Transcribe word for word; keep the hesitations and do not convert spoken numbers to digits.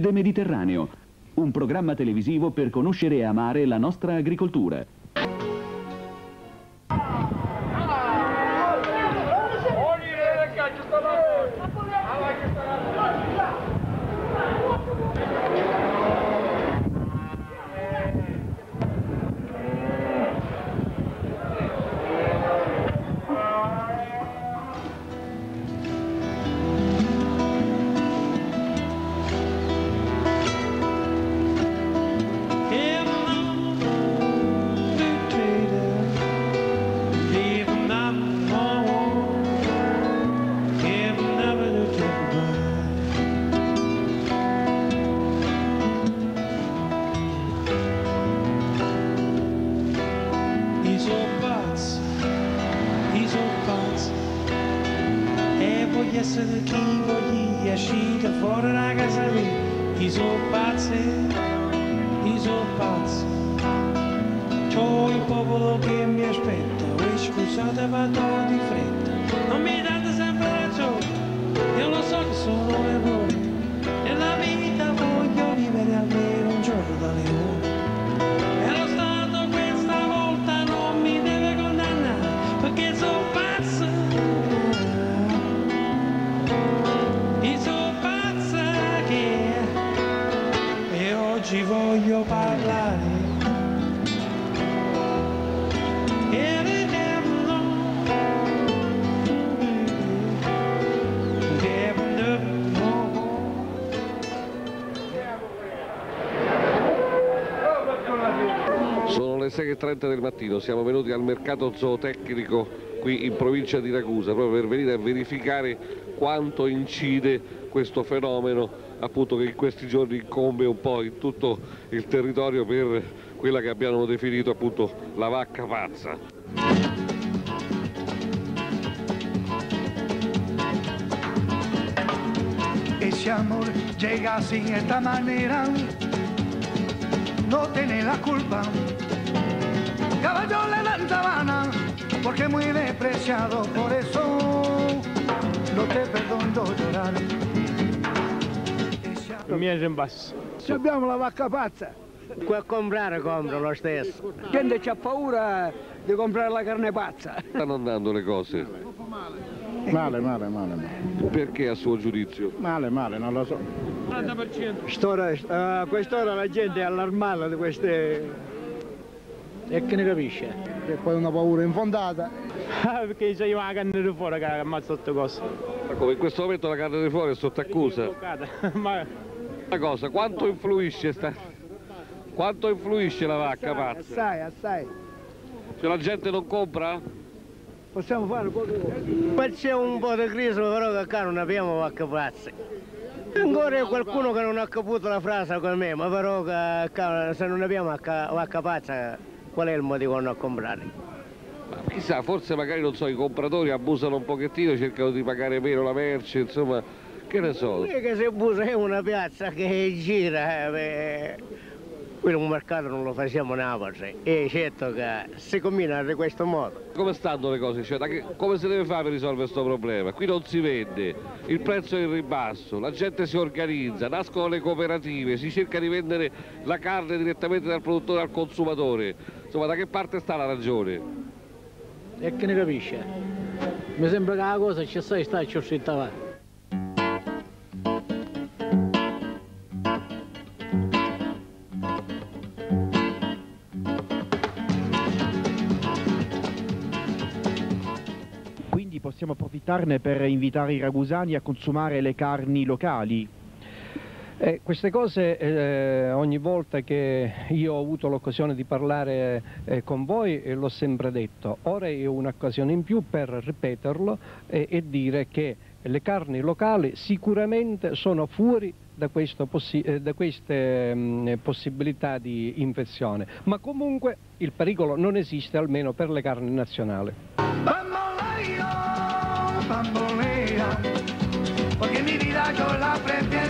Sud Mediterraneo, un programma televisivo per conoscere e amare la nostra agricoltura. Essere chi voglio uscire fuori da casa mia, io sono pazzo, io sono pazzo. C'ho il popolo che mi aspetta, e scusate vado di fretta, non mi date sempre ragione, io lo so che sono un errore, nella vita voglio vivere almeno un giorno da leone. E lo Stato questa volta non mi deve condannare, perché sono pazzo. Oggi voglio parlare e vederlo, Sono le sei e trenta del mattino, siamo venuti al mercato zootecnico qui in provincia di Ragusa proprio per venire a verificare quanto incide questo fenomeno appunto che in questi giorni incombe un po' in tutto il territorio per quella che abbiamo definito appunto la vacca pazza. Ese amor llega sin esta manera, no tiene la culpa. Caballo le dan sabana, porque es muy despreciado, por eso no te perdono llorar. Mi è in basso. Se abbiamo la vacca pazza. Qua comprare compro lo stesso. Gente c'ha paura di comprare la carne pazza. Stanno andando le cose? Male, male, male, male. Perché a suo giudizio? Male, male, non lo so. quaranta per cento. St'ora, a quest'ora la gente è allarmata di queste... E che ne capisce? E poi una paura infondata. Perché se io la carne di fuori che ammazzo tutte cose. Ma come in questo momento la carne di fuori è sotto accusa? Ma... Una cosa, quanto influisce sta... quanto influisce la vacca pazza? Assai, assai. Se la gente non compra? Possiamo fare un po' di cosa. Poi c'è un po' di crisi, però che qua non abbiamo vacche pazze. Ancora c'è qualcuno che non ha capito la frase come me, ma però che, che, se non abbiamo vacca pazza, qual è il motivo di non comprare? Ma chissà, forse magari non so, i compratori abusano un pochettino, cercano di pagare meno la merce, insomma, che ne so. Che se abusa è una piazza che gira, eh, quello un mercato non lo facciamo Napoli, e certo che si combina in questo modo. Come stanno le cose? Cioè, da che, come si deve fare per risolvere questo problema? Qui non si vende, il prezzo è in ribasso, la gente si organizza, nascono le cooperative, si cerca di vendere la carne direttamente dal produttore al consumatore. Insomma, da che parte sta la ragione? E che ne capisce? Mi sembra che la cosa ci sta e sta ci va. Quindi possiamo approfittarne per invitare i ragusani a consumare le carni locali? Eh, queste cose eh, ogni volta che io ho avuto l'occasione di parlare eh, con voi eh, l'ho sempre detto. Ora è un'occasione in più per ripeterlo eh, e dire che le carni locali sicuramente sono fuori da, questo possi eh, da queste mh, possibilità di infezione, ma comunque il pericolo non esiste, almeno per le carni nazionali. Bamboleo, bambolea, porque mi vida yo la prefiero.